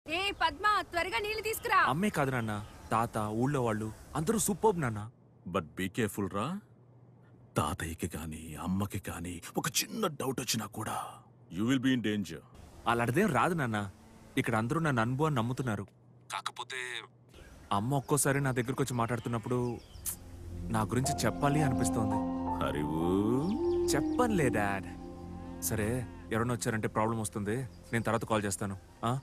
ఏ పద్మ త్వరగా నీళ్లు తీసుకురా. అమ్మే కాదు నాన్న, తాత, ఊళ్ళో వాళ్ళు అందరూ సూపర్బ్ నాన్న. బట్ బీ కేర్ఫుల్ రా. తాతయ్యకి కానీ అమ్మకి కానీ ఒక చిన్న డౌట్ వచ్చినా కూడా you will be in danger. అలాంటిదేం రాదు నాన్న. ఇక్కడ అందరూ నన్ను అన్బు అని నమ్ముతున్నారు. కాకపోతే అమ్మ ఒక్కోసారి నా దగ్గరకు వచ్చి మాట్లాడుతున్నప్పుడు నా గురించి చెప్పాలి అనిపిస్తోంది. హరివు చెప్పనులే డాడ్. సరే, ఎవరైనా వచ్చారంటే ప్రాబ్లం వస్తుంది, నేను తర్వాత కాల్ చేస్తాను.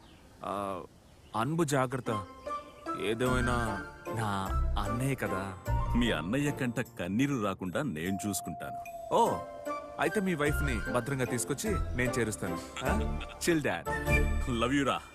అన్బు జాగ్రత్త, ఏదేమైనా నా అన్నయ్య కదా. మీ అన్నయ్య కంట కన్నీరు రాకుండా నేను చూసుకుంటాను. ఓ, అయితే మీ వైఫ్ ని భద్రంగా తీసుకొచ్చి నేను చేరుస్తాను. Chill dad. లవ్ యూ రా.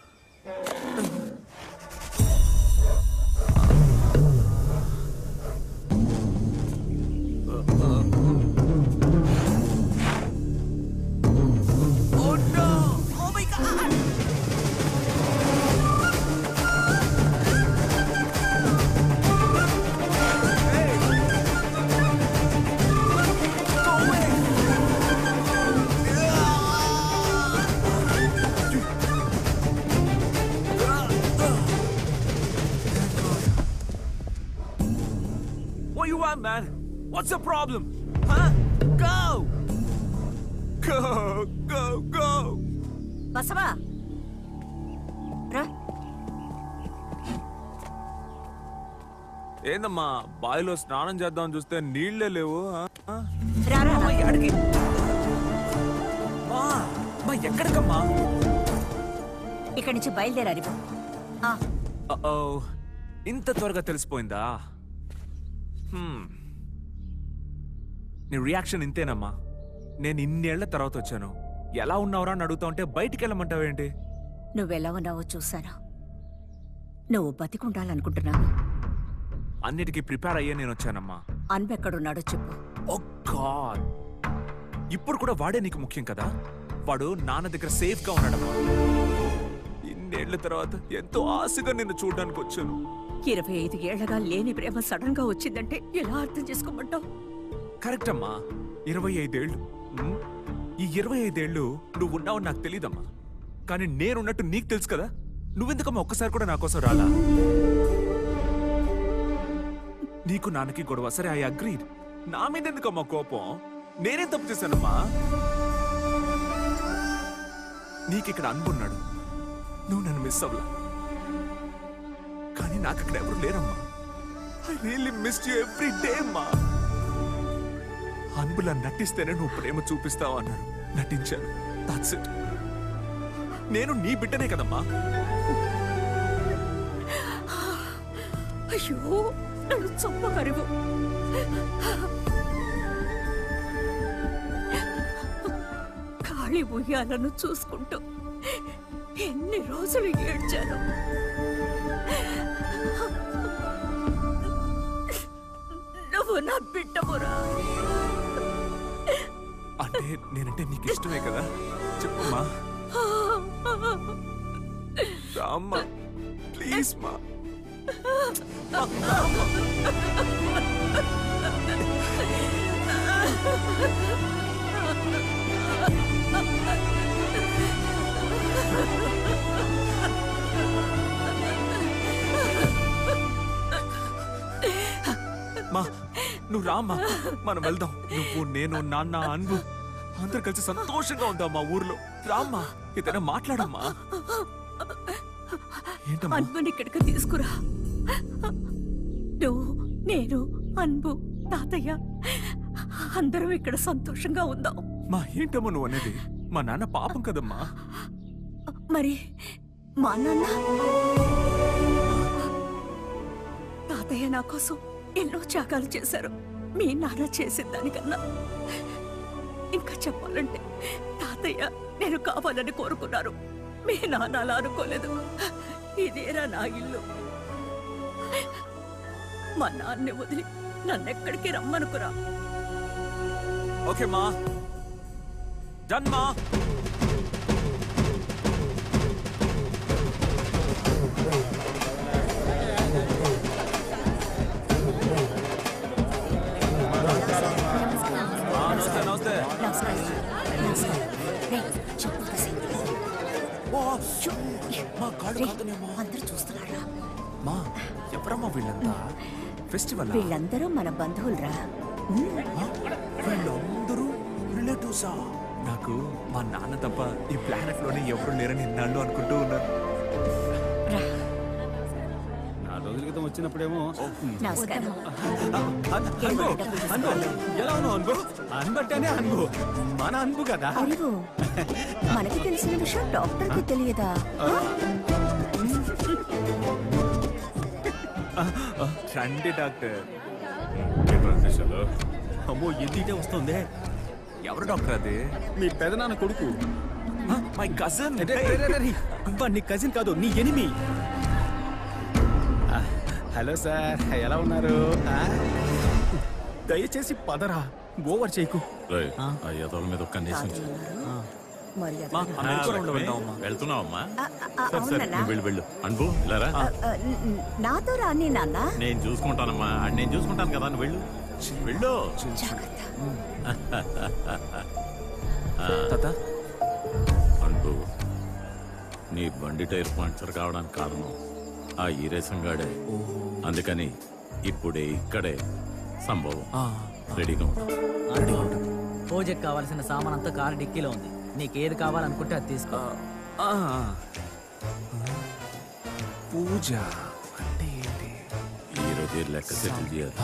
Man, what's the problem? Huh? Go! Go! Go! Go! Basava! Ra! ఏందమ్మా, బావిలో స్నానం చేద్దామని చూస్తే నీళ్లే లేవు. ఎక్కడికమ్మా? ఇక్కడి నుంచి బయలుదేరాలి. ఇంత త్వరగా తెలిసిపోయిందా? నీ రియాక్షన్ ఇంతేనమ్మా. నేను ఇన్నేళ్ల తర్వాత వచ్చాను, ఎలా ఉన్నావురా అని అడుగుతా ఉంటే బయటికి వెళ్ళమంటావేంటి? నువ్వెలా ఉన్నావో చూసాను. నువ్వు బతికుండాలనుకుంటున్నాను. అన్నిటికీ ప్రిపేర్ అయ్యే నేను వచ్చానమ్మా. అన్బు ఎక్కడున్నాడో చెప్పు. ఓ గాడ్, ఇప్పుడు కూడా వాడే నీకు ముఖ్యం కదా? వాడు నాన్న దగ్గర సేఫ్ గా ఉన్నాడమ్మా. ఇన్నేళ్ల తర్వాత ఎంతో ఆశగా నిన్ను చూడడానికి వచ్చాను. 25 ఏళ్లగా లేని ప్రేమ సడన్ గా వచ్చిందంటే ఎలా అర్థం చేసుకోమంటావు? కరెక్ట్ అమ్మా, 25 ఏళ్ళు. ఈ 25 ఏళ్ళు నువ్వు ఉన్నావని నాకు తెలీదమ్మా, కానీ నేనున్నట్టు నీకు తెలుసు కదా. నువ్వెందుకమ్మా ఒక్కసారి కూడా నా కోసం రాలా? నీకు నాన్నకి గొడవ, సరే ఐ అగ్రీడ్. నా మీద ఎందుకమ్మా కోపం? నేనేం తప్పు చేశానమ్మా? నీకిక్కడ అనుకున్నాడు, నువ్వు నన్ను మిస్ అవ్వలా. కానీ నాకు అక్కడ ఎవరు లేరమ్మా. I really missed you every day అమ్మా. అన్బులా నటిస్తేనే నువ్వు ప్రేమ చూపిస్తావు అన్నారు, నటించాను. That's it. నేను నీ బిడ్డనే కదమ్మా. అయ్యో, నన్ను చంపగరువు. ఖాళీ ఉయ్యాలను చూసుకుంటూ ఎన్ని రోజులు ఏడ్చాను. నువ్వు నా బిడ్డమురా. అంటే నేనంటే నీకు ఇష్టమే కదా? చెప్పమ్మా. రామ్మా ప్లీజ్ మా. మా, నువ్వు రామ్మా, మనం వెళ్దాం. నువ్వు, నేను, నాన్న, అన్బు అందరు కలిసి సంతోషంగా ఉందాం మా ఊర్లో. రామ్మా, ఏదైనా మాట్లాడమ్మా. ఏంటమ్మా? అన్బుని ఇక్కడికి తీసుకురా. నువ్వు, నేను, అన్బు, తాతయ్య అందరం ఇక్కడ సంతోషంగా ఉందాం. మా ఏంటమ్మా నువ్వు అనేది? మా నాన్న పాపం కదమ్మా. మరి మా నాన్న? తాతయ్య నా కోసం ఎన్నో త్యాగాలు చేశారు. మీ నాన్న చేసిన దానికన్నా ఇంకా చెప్పాలంటే తాతయ్య నేను కావాలని కోరుకున్నారు. మీ నాన్న అలా అనుకోలేదు. ఇదేరా నా ఇల్లు. మా నాన్నే వదిలి నన్నెక్కడికి రమ్మనుకురా. ఓకే మా, డన్ మా. మా కాళ్ళు అందరూ చూస్తున్నారా? మా ఎవరమ్మా వీళ్ళంతా? ఫెస్టివల్ వీళ్ళందరూ మన బంధువులరా. వీళ్ళందరూ రిలేటివ్సా? నాకు మా నాన్న తప్ప ఈ ప్లానెట్ లోనే ఎవరు లేరని ఇన్నాళ్ళు అనుకుంటూ ఉన్నాను. 4 రోజుల క్రితం వచ్చినప్పుడేమో నమస్కారం. ఎలా ఉన్నావు అన్బు? అన్బట్టేనే అన్బు, మన అన్బు కదా. అరుగు, మనకి తెలిసిన విషయం డాక్టర్కి తెలియదా? రండి డాక్టర్. అమ్మో ఎన్నిటే వస్తుంది. ఎవరు డాక్టర్ అది? మీ పెదనాన్న కొడుకు. My cousin. నీ కజిన్ కాదు, నీ ఎనిమి. హలో సార్, ఎలా ఉన్నారు? దయచేసి పదరా, ఓవర్ చేయకు. మీద ఒక్క వెళ్తున్నావమ్మా? వెళ్ళు అన్బు. నాతో రాని నాన్న. నేను చూసుకుంటానమ్మా, నేను చూసుకుంటాను కదా, నువ్వు వెళ్ళు వెళ్ళు. అన్బు, నీ బండి టైర్ పంక్చర్ కావడానికి కారణం ఆ ఈరేసంగాడే. అందుకని ఇప్పుడే ఇక్కడే సంభవం. రెడీగా ఉంటా. పూజకి కావాల్సిన సామాన్ అంతా కారు డిక్కీలో ఉంది. నీకేది కావాలనుకుంటే అది తీసుకో. పూజ అంటే ఏంటి? ఈ రోజు లెక్క సెటిల్ చేయాలి.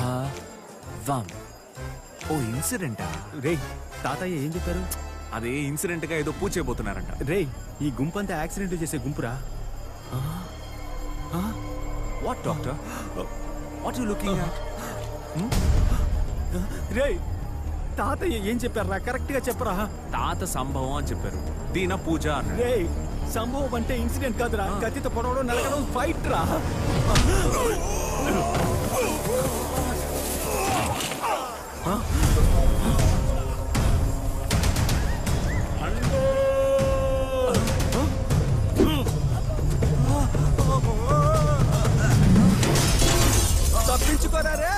ఓ ఇన్సిడెంటా? రే, తాతయ్య ఏం చెప్పారు? అదే ఇన్సిడెంట్ గా ఏదో పూజ చేయబోతున్నారంట. రే, ఈ గుంపంతా యాక్సిడెంట్ చేసే గుంపురా. What doctor? What you looking at? రే, తాతయ్య ఏం చెప్పారా? కరెక్ట్ గా చెప్పరా. తాత సంభవం అని చెప్పారు, దీన పూజ అన్నాడు. రే, సంభవం అంటే ఇన్సిడెంట్ కాదురా, కత్తితో పొడవడం, నరకడం, ఫైట్ రా. తప్పించుకోరా రే.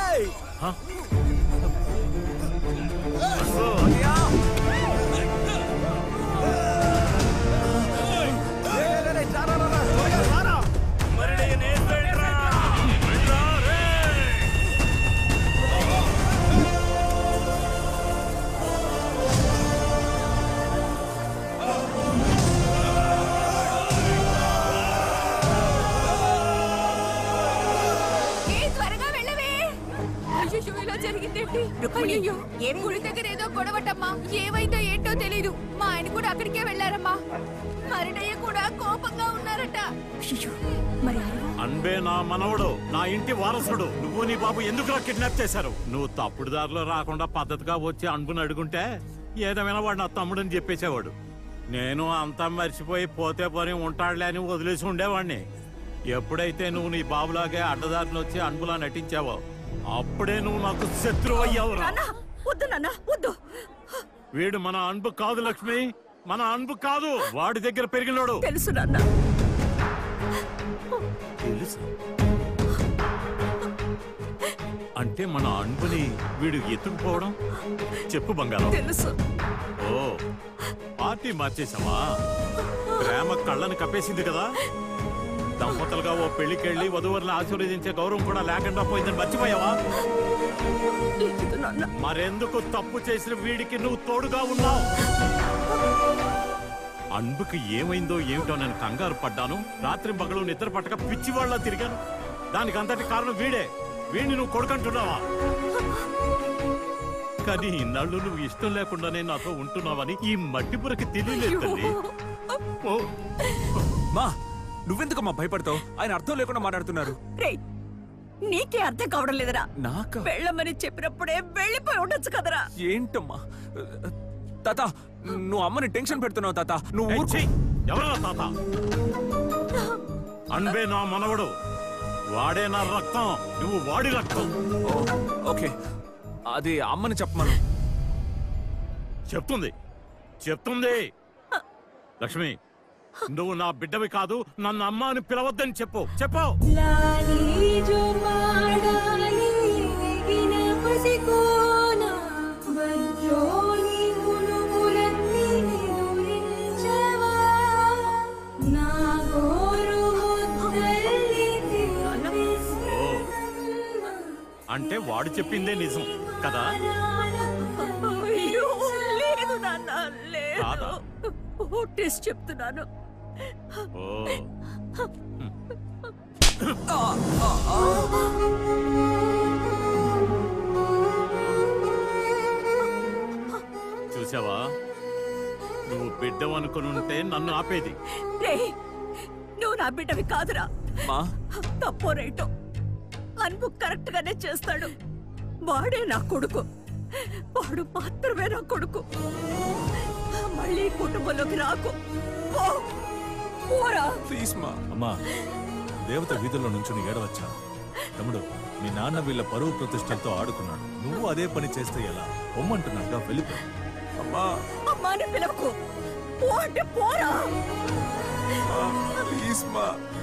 గుడి దగ్గర ఏదో గొడవటమ్మా. ఏమైందో ఏంటో తెలీదు. మా ఆయన కూడా అక్కడికే వెళ్ళారమ్మా. మరిడయ్య కూడా కోపంగా ఉన్నారట. అన్బే నా మనవడు, నా ఇంటి వారసుడు. నువ్వు నీ బాబు ఎందుకు కిడ్నాప్ చేశారు? నువ్వు తప్పుడు దారిలో రాకుండా పద్ధతిగా వచ్చి అన్బుని అడుగుంటే ఏదేమైనా వాడు నా తమ్ముడని చెప్పేసేవాడు. నేను అంతా మర్చిపోయి పోతే పోని ఉంటాడులే అని వదిలేసి ఉండేవాడిని. ఎప్పుడైతే నువ్వు నీ బాబులాగే అడ్డదారిలో వచ్చి అన్బులా నటించావో అప్పుడే నువ్వు నాకు శత్రువు అయ్యావు. వీడు మన అన్బు కాదు లక్ష్మి, మన అన్బు కాదు. వాడి దగ్గర పెరిగినోడు. తెలుసు నాన్న. తెలుసు అంటే మన అన్బుని వీడు ఎత్తుకుపోవడం. చెప్పు బంగారం. తెలుసు. ఓ, పార్టీ మార్చేసావా? ప్రేమ కళ్ళని కప్పేసింది కదా. దంపతులుగా ఓ పెళ్లికెళ్ళి వధువులను ఆశీర్వదించే గౌరవం కూడా లేకుండా పోయిందని మర్చిపోయావా? మరెందుకు తప్పు చేసిన వీడికి నువ్వు తోడుగా ఉన్నావు? అన్బుకి ఏమైందో ఏమిటో నేను కంగారు పడ్డాను. రాత్రి పగలు నిద్ర పట్టక పిచ్చివాళ్ళ తిరిగాను. దానికి అంతటి కారణం వీడే. వీడిని నువ్వు కొడుకంటున్నావా? కానీ ఇన్నాళ్ళు నువ్వు ఇష్టం లేకుండానే నాతో ఉంటున్నావని ఈ మట్టిపురకి తెలియలేదు తల్లి. మా, నువ్వెందుకమ్మా భయపడతావు? ఆయన అర్థం లేకుండా మాట్లాడుతున్నారు. నీకే అర్థం కావడం లేదరా? నాక వెళ్ళమని చెప్పినప్పుడే వెళ్ళిపోయి ఉండొచ్చు కదరా. ఏంటమ్మా తాత, నువ్వు అమ్మని టెన్షన్ పెడుతున్నావు తాత. నువ్వు ఎవరా తాత? అన్బే నా మనవడు, వాడే నా రక్తం, నువ్వు వాడి రక్తం. ఓకే, అది అమ్మని చెప్పమను. చెప్తుంది. లక్ష్మి, నువ్వు నా బిడ్డవి కాదు, నన్ను అమ్మ అని పిలవద్దని చెప్పు. అంటే వాడు చెప్పిందే నిజం కదా? అయ్యో, లేదు నాన్న, కాదా? లేదు. టెస్ట్ చెప్తున్నాను. ఓ చూసావా, నువ్వు బిడ్డవనుకుని ఉంటే నన్ను ఆపేది. నువ్వు నా బిడ్డవి కాదురా. మా తప్పో రైటో అన్బు కరెక్ట్ గానే చేస్తాడు. వాడే నా కొడుకు, వాడు మాత్రమే నా కొడుకు. మళ్ళీ కుటుంబంలోకి రాకు. ప్లీజ్ మా. అమ్మా, దేవత వీధుల్లో నుంచి ఏడవచ్చా? తమ్ముడు, మీ నాన్న వీళ్ళ పరువు ప్రతిష్టలతో ఆడుకున్నాడు. నువ్వు అదే పని చేస్తే ఎలా? పొమ్మంటున్నాగా, వెళ్ళిపో. అమ్మా అమ్మాని పిలవకు. అంటే పోరా. ప్లీజ్ మా.